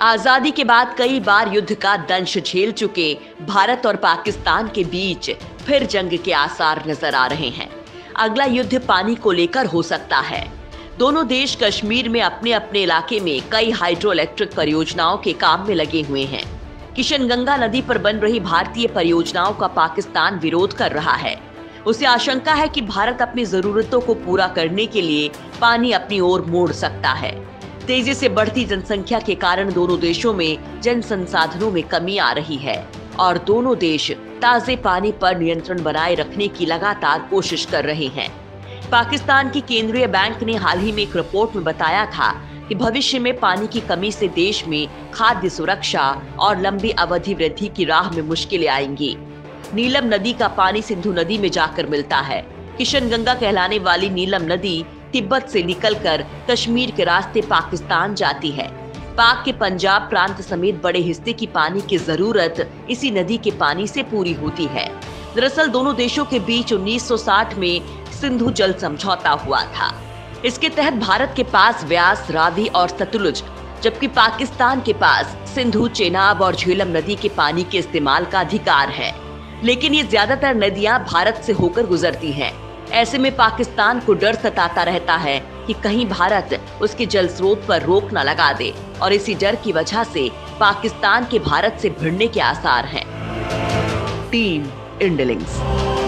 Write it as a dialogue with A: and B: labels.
A: आजादी के बाद कई बार युद्ध का दंश झेल चुके भारत और पाकिस्तान के बीच फिर जंग के आसार नजर आ रहे हैं। अगला युद्ध पानी को लेकर हो सकता है। दोनों देश कश्मीर में अपने अपने इलाके में कई हाइड्रोइलेक्ट्रिक परियोजनाओं के काम में लगे हुए हैं। किशनगंगा नदी पर बन रही भारतीय परियोजनाओं का पाकिस्तान विरोध कर रहा है। उसे आशंका है कि भारत अपनी जरूरतों को पूरा करने के लिए पानी अपनी ओर मोड़ सकता है। तेजी से बढ़ती जनसंख्या के कारण दोनों देशों में जन संसाधनों में कमी आ रही है और दोनों देश ताजे पानी पर नियंत्रण बनाए रखने की लगातार कोशिश कर रहे हैं। पाकिस्तान की केंद्रीय बैंक ने हाल ही में एक रिपोर्ट में बताया था कि भविष्य में पानी की कमी से देश में खाद्य सुरक्षा और लंबी अवधि वृद्धि की राह में मुश्किलें आएंगी। नीलम नदी का पानी सिंधु नदी में जाकर मिलता है। किशनगंगा कहलाने वाली नीलम नदी तिब्बत से निकलकर कश्मीर के रास्ते पाकिस्तान जाती है। पाक के पंजाब प्रांत समेत बड़े हिस्से की पानी की जरूरत इसी नदी के पानी से पूरी होती है। दरअसल दोनों देशों के बीच 1960 में सिंधु जल समझौता हुआ था। इसके तहत भारत के पास व्यास, रावी और सतलुज, जबकि पाकिस्तान के पास सिंधु, चेनाब और झेलम नदी के पानी के इस्तेमाल का अधिकार है। लेकिन ये ज्यादातर नदियां भारत से होकर गुजरती हैं। ऐसे में पाकिस्तान को डर सताता रहता है कि कहीं भारत उसके जल स्रोत पर रोक न लगा दे और इसी डर की वजह से पाकिस्तान के भारत से भिड़ने के आसार हैं। टीम इंडिलिंक्स।